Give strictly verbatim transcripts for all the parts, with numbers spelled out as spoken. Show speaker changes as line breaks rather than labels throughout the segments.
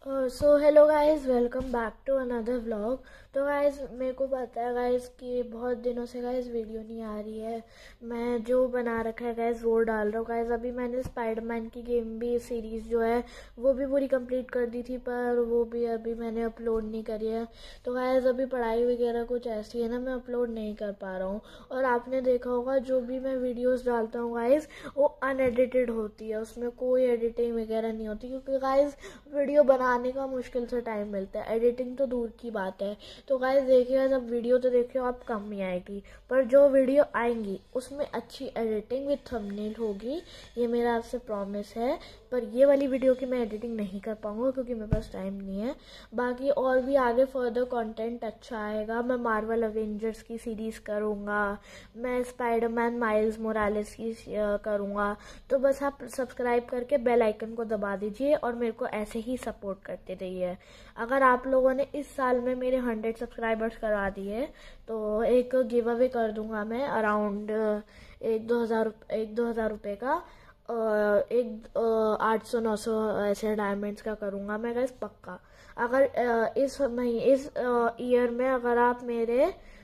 So hello guys, welcome back to another vlog. तो guys मेरे को पता है गाइस कि बहुत दिनों से गाइस वीडियो नहीं आ रही है। मैं जो बना रखा है गाइस वो डाल रहा हूँ गाइस। अभी मैंने स्पाइडरमैन की गेम भी सीरीज़ जो है वो भी पूरी कंप्लीट कर दी थी, पर वो भी अभी मैंने अपलोड नहीं करी है। तो गाइस अभी पढ़ाई वगैरह कुछ ऐसी है ना, मैं अपलोड नहीं कर पा रहा हूँ। और आपने देखा होगा जो भी मैं वीडियोज़ डालता हूँ गाइस वो अनएडिटेड होती है, उसमें कोई एडिटिंग वगैरह नहीं होती, क्योंकि गाइस वीडियो बनाने का मुश्किल से टाइम मिलता है, एडिटिंग तो दूर की बात है। तो गाइस देखिएगा, जब वीडियो तो देखिए आप कम ही आएगी, पर जो वीडियो आएंगी उसमें अच्छी एडिटिंग विद थंबनेल होगी, ये मेरा आपसे प्रॉमिस है। पर ये वाली वीडियो की मैं एडिटिंग नहीं कर पाऊंगा क्योंकि मेरे पास टाइम नहीं है। बाकी और भी आगे फर्दर कंटेंट अच्छा आएगा। मैं मार्वल अवेंजर्स की सीरीज़ करूँगा, मैं स्पाइडरमैन माइल्स मोरालेस की करूँगा। तो बस आप सब्सक्राइब करके बेल आइकन को दबा दीजिए और मेरे को ऐसे ही सपोर्ट करते रहिए। अगर आप लोगों ने इस साल में मेरे हंड्रेड सब्सक्राइबर्स करवा दिए तो एक गिव अवे कर दूंगा मैं, अराउंड एक दो हज़ार एक दो हज़ार रुपये का, एक आठ सौ नौ सौ ऐसे डायमंड्स का करूँगा मैं गाइस, पक्का। अगर इस महीने इस ईयर में अगर आप मेरे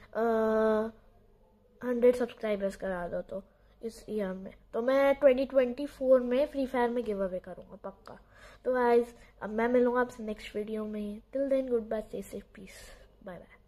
हंड्रेड सब्सक्राइबर्स करा दो तो इस ईयर में, तो मैं ट्वेंटी ट्वेंटी फोर में फ्री फायर में गिव अवे करूँगा पक्का। तो गाइस अब मैं मिलूंगा आपसे नेक्स्ट वीडियो में। Till then good bye, stay safe, peace, bye bye.